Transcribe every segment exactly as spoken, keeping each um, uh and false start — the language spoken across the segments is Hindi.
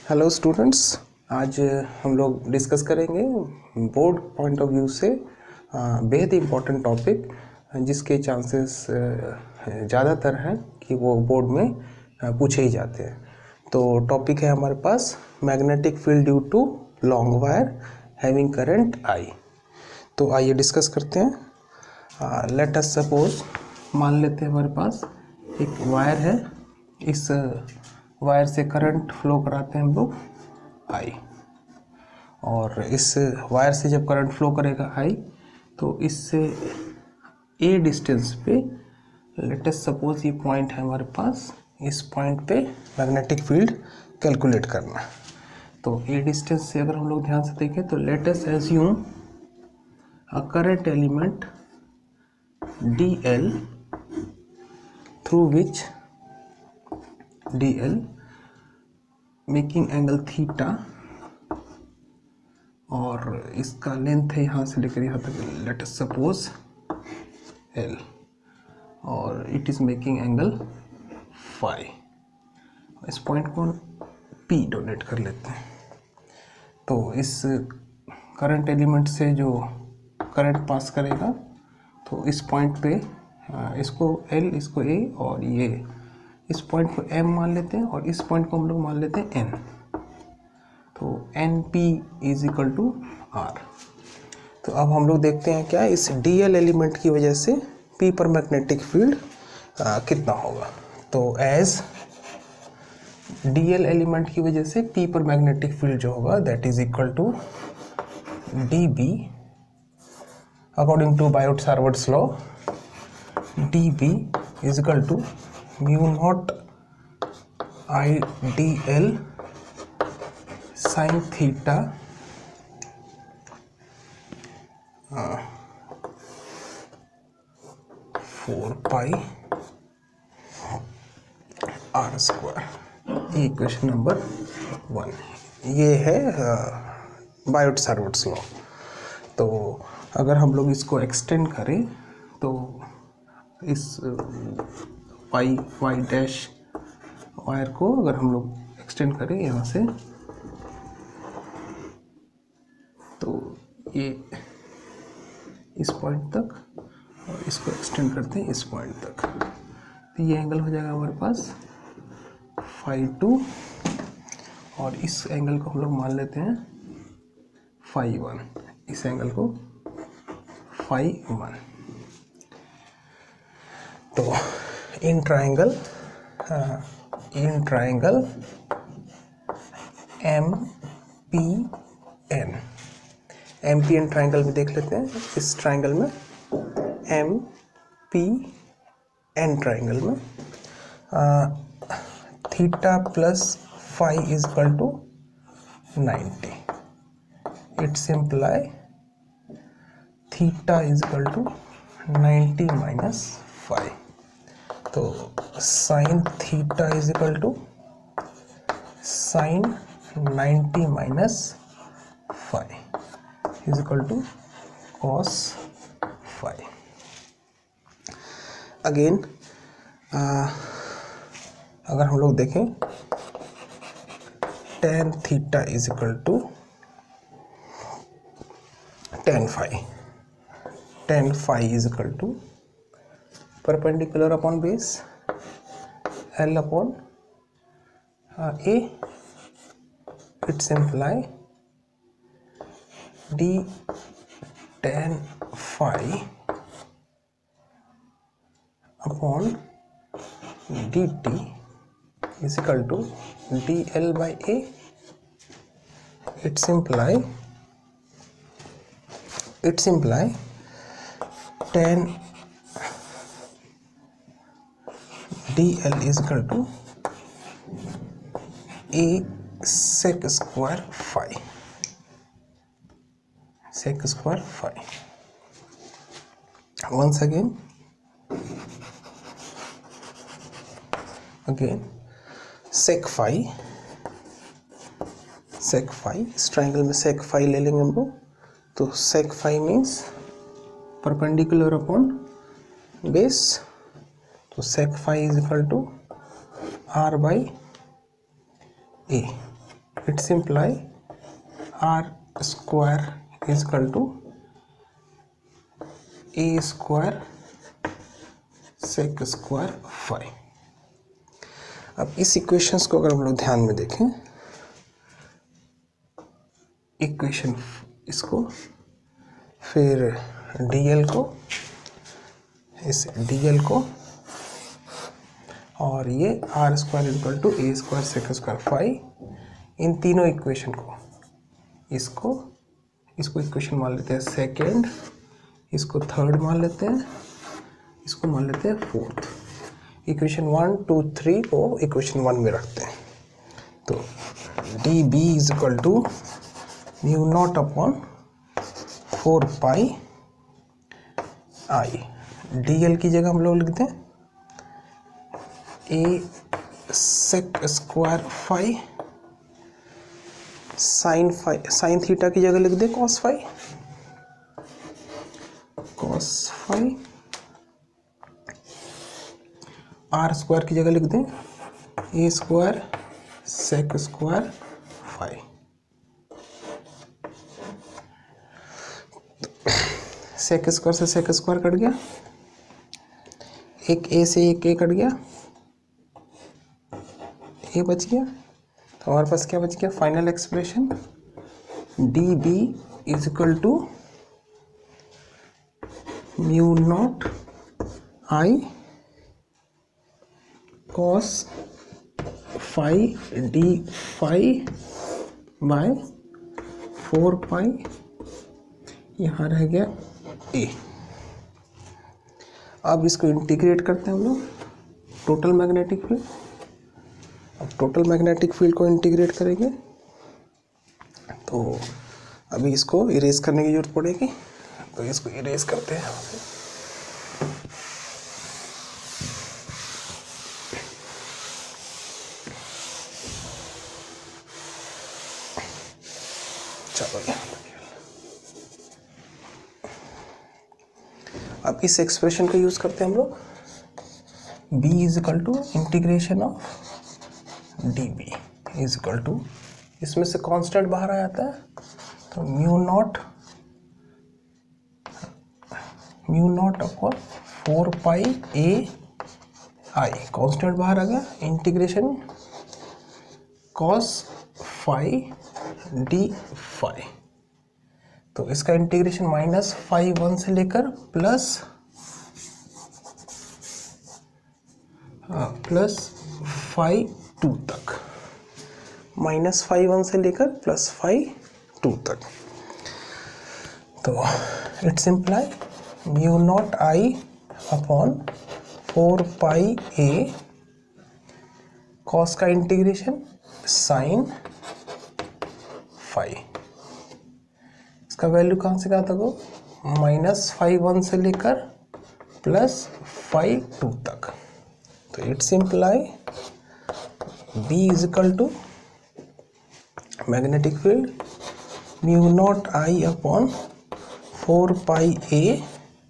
हेलो स्टूडेंट्स, आज हम लोग डिस्कस करेंगे बोर्ड पॉइंट ऑफ व्यू से बेहद इम्पोर्टेंट टॉपिक जिसके चांसेस ज़्यादातर हैं कि वो बोर्ड में पूछे ही जाते हैं। तो टॉपिक है हमारे पास magnetic field due to long wire having current I. तो आइए डिस्कस करते हैं। लेट अस सपोज, मान लेते हैं हमारे पास एक वायर है, इस वायर से करंट फ्लो कराते हैं हम लोग आई, और इस वायर से जब करंट फ्लो करेगा आई तो इससे ए डिस्टेंस पे, लेट अस सपोज ये पॉइंट है हमारे पास, इस पॉइंट पे मैग्नेटिक फील्ड कैलकुलेट करना। तो ए डिस्टेंस से अगर हम लोग ध्यान से देखें तो let us assume a current element d l through which d l making angle theta, और इसका लेंथ है यहाँ से लेकर यहाँ तक, लेट अस सपोज एल, और it is making angle phi. इस पॉइंट को पी डोनेट कर लेते हैं। तो इस करंट एलिमेंट से जो करंट पास करेगा तो इस पॉइंट पे इसको एल, इसको ए, और ये इस पॉइंट को m मान लेते हैं और इस पॉइंट को हम लोग मान लेते हैं n। तो N P is equal to R. तो अब हम लोग देखते हैं क्या इस डी एल एलिमेंट की वजह से p पर मैग्नेटिक फील्ड कितना होगा। तो एज डी एल एलिमेंट की वजह से p पर मैग्नेटिक फील्ड जो होगा that is equal to d B according to Biot Savart's law. D B is equal to mu naught I d l sine theta four pi r square. ये क्वेश्चन नंबर वन, ये है बायोट सावर्ट्स लॉ। तो अगर हम लोग इसको एक्सटेंड करें तो इस वाई वाई डैश वायर को अगर हम लोग एक्सटेंड करें यहाँ से, तो ये इस पॉइंट तक, और इसको एक्सटेंड करते हैं इस पॉइंट तक, तो ये एंगल हो जाएगा हमारे पास फाई टू, और इस एंगल को हम लोग मान लेते हैं फाई वन, इस एंगल को फाई वन। तो in triangle in triangle M P N, M P N triangle में देख लेते हैं। इस ट्राइंगल में एम पी एन ट्राइंगल में theta plus phi is equal to ninety. It's imply theta is equal to ninety minus phi. तो sine theta is equal to sine ninety minus phi is equal to cos phi. Again अगर हम लोग देखें tan theta is equal to tan phi, tan phi is equal to perpendicular upon base L upon uh, A. It's imply d tan phi upon dt is equal to dl by A. It's imply it's imply tan dl is equal to a sec square phi, sec square phi. Once again again sec phi, sec phi, इस ट्राइंगल में sec phi ले लेंगे हम लोग। तो sec phi means perpendicular upon base, तो sec phi is equal to r by a। It's imply r square is equal to a square sec square phi. अब इस इक्वेशंस को अगर हम लोग ध्यान में देखें, इक्वेशन इसको, फिर डीएल को, इस डीएल को, और ये r square equal to a square sec square phi, इन तीनों इक्वेशन को, इसको इसको इक्वेशन मान लेते हैं सेकेंड, इसको थर्ड मान लेते हैं, इसको मान लेते हैं fourth. Equation one two three को इक्वेशन वन में रखते हैं। तो d B is equal to mu naught upon four pi I. D l की जगह हम लोग लिखते हैं a sec square phi, sine phi, sine theta की जगह लिख दें cos phi, cos phi, r square की जगह लिख दें a square sec square phi. Sec square से सेक स्क्वायर कट गया, एक ए से एक ए कट गया, ए बच गया। तो हमारे पास क्या बच गया? Final expression d B is equal to mu naught I cos phi d phi by four pi, यहाँ रह गया ए। अब इसको इंटीग्रेट करते हैं हम लोग, टोटल मैग्नेटिक फील्ड। अब टोटल मैग्नेटिक फील्ड को इंटीग्रेट करेंगे तो अभी इसको इरेज करने की जरूरत पड़ेगी, तो इसको इरेज करते हैं। चलो अब इस एक्सप्रेशन का यूज करते हैं हम लोग, b is equal to integration of d B is equal to, इसमें से कांस्टेंट बाहर आ जाता है तो mu naught mu naught upon four pi a I, constant बाहर आ गया, integration cos phi d phi. तो इसका इंटीग्रेशन माइनस फाइव वन से लेकर प्लस प्लस फाइव टू तक, माइनस फाइव वन से लेकर प्लस फाइव टू तक। तो it's imply mu naught I upon four pi a cos का इंटीग्रेशन साइन फाइव, इसका वैल्यू कहाँ से कहाँ तक हो? माइनस फाइव वन से लेकर प्लस फाइव टू तक। तो it's imply B is equal to magnetic field mu naught I upon four pi a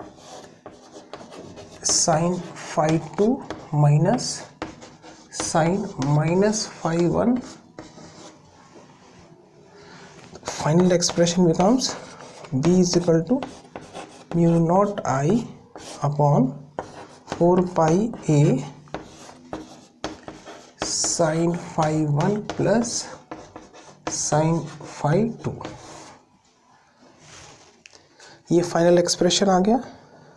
sine phi two minus sine minus phi one. Final expression becomes b is equal to mu naught I upon four pi a sin phi one plus sin phi two। ये फाइनल एक्सप्रेशन आ गया।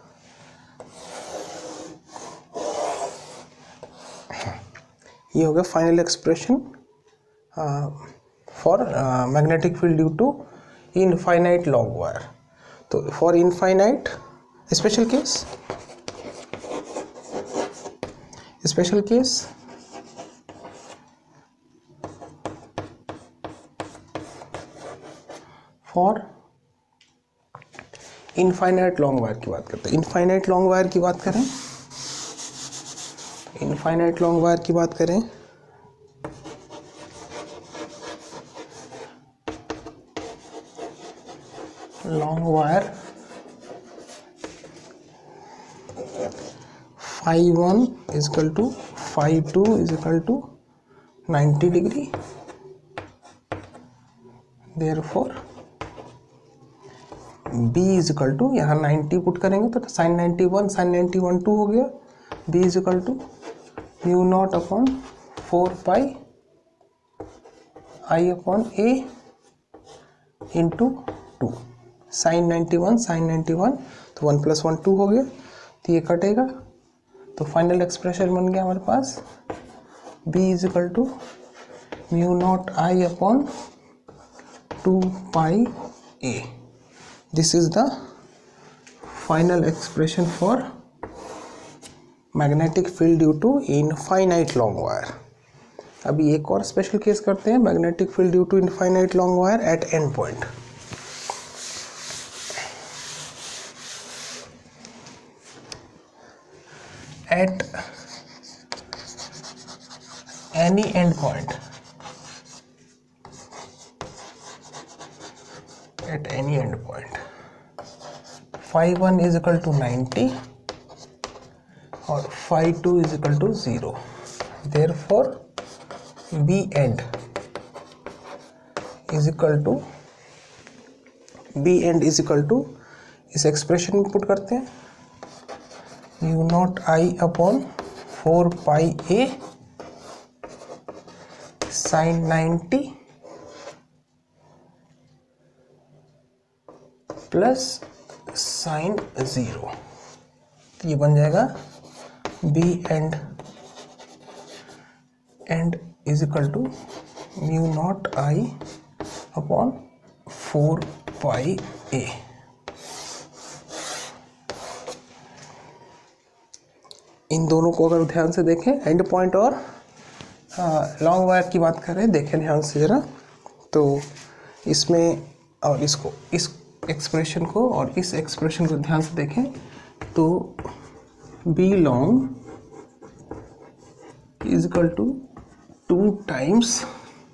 ये हो गया final expression for magnetic field due to infinite long wire. तो for infinite special case special case for infinite long wire की बात करते हैं। इनफाइनाइट लॉन्ग वायर की बात करें इनफाइनाइट लॉन्ग वायर की बात करें long wire phi one is equal to phi two is equal to ninety degree therefore b is equal to, यहाँ नाइन्टी पुट करेंगे तो sine ninety one sine ninety one two हो गया, b is equal to mu naught upon four pi I upon a into two, sine ninety one sine ninety one तो वन प्लस वन टू हो गया, तो ये कटेगा, तो फाइनल एक्सप्रेशन बन गया हमारे पास b is equal to mu naught I upon two pi a. This is the final expression for magnetic field due to infinite long wire. अभी एक और स्पेशल केस करते हैं, magnetic field due to infinite long wire at end point. At any end point, at any end point phi one is equal to ninety और phi two is equal to zero. therefore b end is equal to b end is equal to इस एक्सप्रेशन में पुट करते हैं mu naught I upon four pi a sine ninety plus sine zero, तो ये बन जाएगा B end end is equal to mu naught I upon four pi a. इन दोनों को अगर ध्यान से देखें, एंड पॉइंट और लॉन्ग वायर की बात करें, देखें ध्यान से जरा, तो इसमें और इसको, इस एक्सप्रेशन को और इस एक्सप्रेशन को ध्यान से देखें तो B long is equal to two times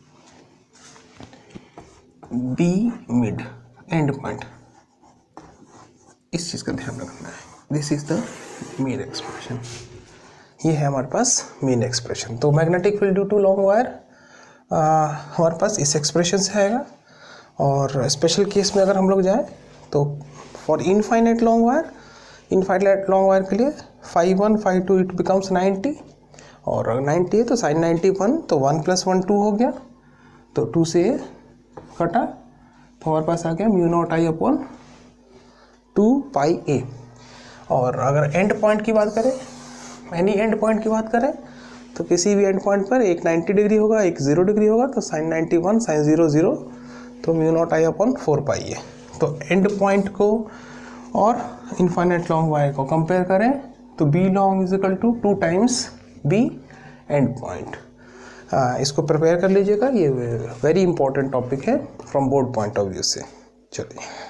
B mid end point. इस चीज़ का ध्यान रखना है. This is the main expression. ये है हमारे पास मेन एक्सप्रेशन. तो magnetic field due to long wire हमारे पास इस एक्सप्रेशन से आएगा. और स्पेशल केस में अगर हम लोग जाएं तो for infinite long wire, infinite long wire के लिए phi one phi two it becomes ninety, और नाइन्टी है तो साइन नाइन्टी वन तो वन प्लस वन टू हो गया, तो टू से कटा तो हमारे पास आ गया mu naught I upon two pi a. और अगर एंड पॉइंट की बात करें, एनी एंड पॉइंट की बात करें, तो किसी भी एंड पॉइंट पर एक नाइन्टी डिग्री होगा, एक ज़ीरो डिग्री होगा, तो sine ninety one sine zero zero तो mu naught I upon four pi है. तो एंड पॉइंट को और इनफाइनाइट लॉन्ग वायर को कंपेयर करें तो B long is equal to two times B end point. इसको प्रिपेयर कर लीजिएगा, ये वेरी इंपॉर्टेंट टॉपिक है from board point of view से. चलिए.